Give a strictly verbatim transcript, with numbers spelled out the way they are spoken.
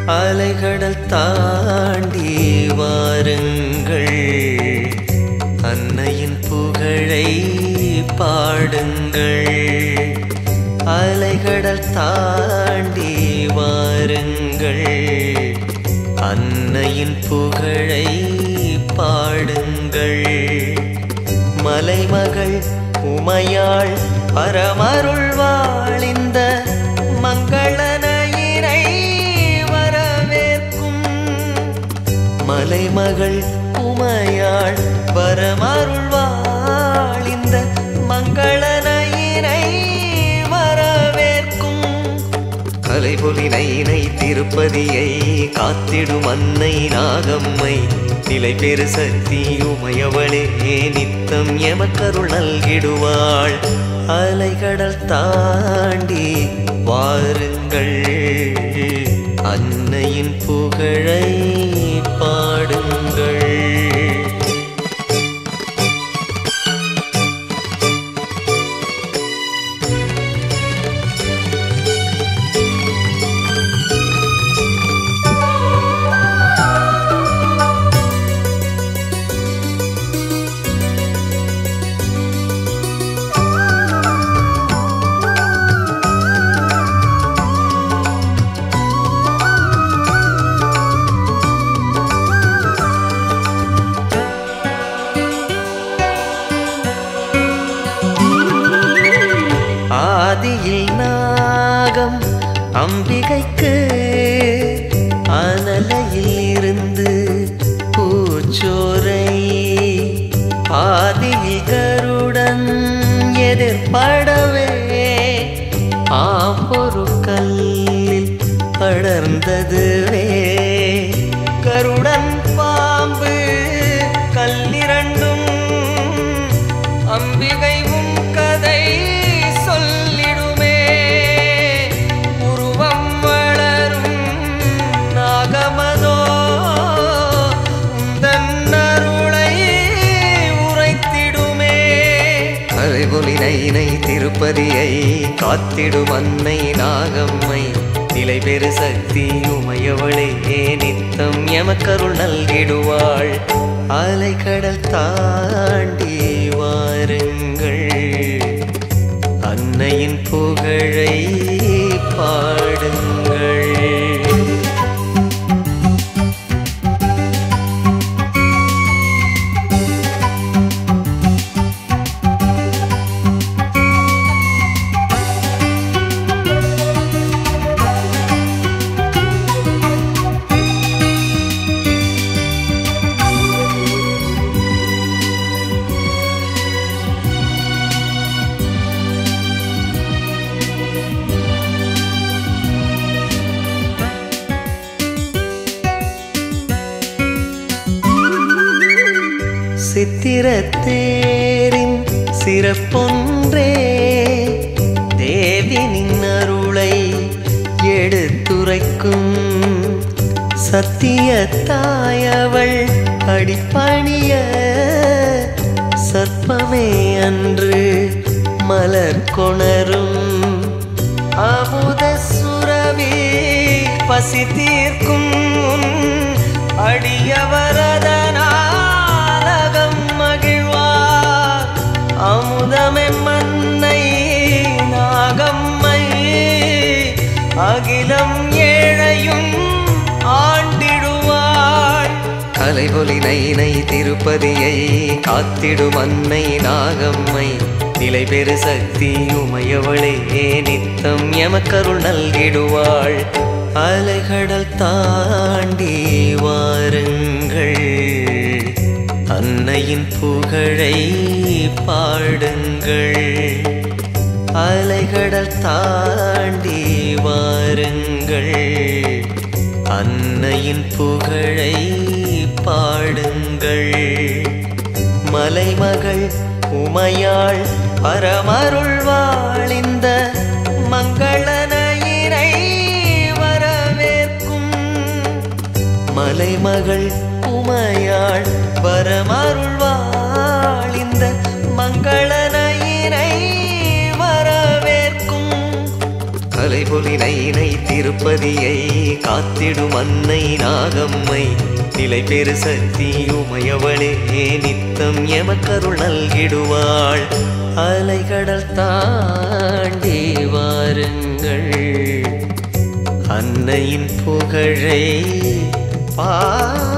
அலைகடல் தாண்டி வாருங்கள், அன்னையின் புகழை பாடுங்கள். அலைகடல் தாண்டி வாருங்கள், அன்னையின் புகழை பாடுங்கள். மலைமகள் உமையாள் பரமருள் வாழிந்த மங்களனையினை வரவேற்கும். மலைமகள் உமையாள் பரமருள் வாழிந்த மங்களனையினை வரவேற்கும். கலைபொலி நைனை திருப்பதியை காத்திடும் அன்னை நாகம்மை, நிலை பெரு சக்தி உமையவளே நித்தம் எமக்கருள் நல்கிடுவாள். அலைகடல் தாண்டி வாருங்கள், அன்னையின் புகழை பாடுங்கள். ஆதியில் நாகம் அம்பிகைக்கு, அனலையில் இருந்து பூச்சோரை. ஆதியில் கருடன் எதிர்படவே, ஆம்பொரு கல்லில் படர்ந்ததுவே. கருடன் பாம்பு கல்லிரண்டும் அம்பிகை உம் கதை சொல்லிடுமே. உருவம் வளரும் நாகமதோ உந்தன் அருளை உரைத்திடுமே. அலைபொலி நைனை திருப்பதியை காத்திடும் அன்னை நாகம்மை, நிலை பெரு சக்தி உமையவளே நித்தம் எமக்கருள் நல்கிடுவாள். அலைகடல் தாண்டி வாருங்கள், அன்னையின் புகழை பாடுங்கள். சித்திரத்தேரின் சிறப்பொன்றே தேவினின் அருளை எடுத்துரைக்கும். சத்தியத்தாயவள் அடிப்பணிய சற்பமே அன்று மலர் கொணரும். அமுத சுரவி பசி தீர்க்கும் அடியவரதனாலகம் மகிழ்வார். அமுதமே மன்னை நாகம்மை, அகிலம் ஏழையும் ஆண்டிடுவாள். கலைபொலி நைனை திருப்பதியை காத்திடும் அன்னை நாகம்மை, நிலை பெரு சக்தி உமையவளே நித்தம் எமக்கருள் நல்கிடுவாள். அலைகடல் தாண்டி வாருங்கள், அன்னையின் புகழை பாடுங்கள். அலைகடல் தாண்டி வாருங்கள், அன்னையின் புகழை பாடுங்கள். மலைமகள் உமையாள் பரமருள் வாழிந்த மங்களனையினை வரவேற்கும். மலைமகள் உமையாள் பரமருள் வாழிந்த மங்களனையினை வரவேற்கும். தொலைபொலி நைனை திருப்பதியை காத்திடும் அன்னை நாகம்மை நிலை பெரு சக்தி உமையவளே நித்தம் எமக்கருள் நல்கிடுவாள். அலைகடல் தாண்டி வாருங்கள் அன்னையின் புகழை பா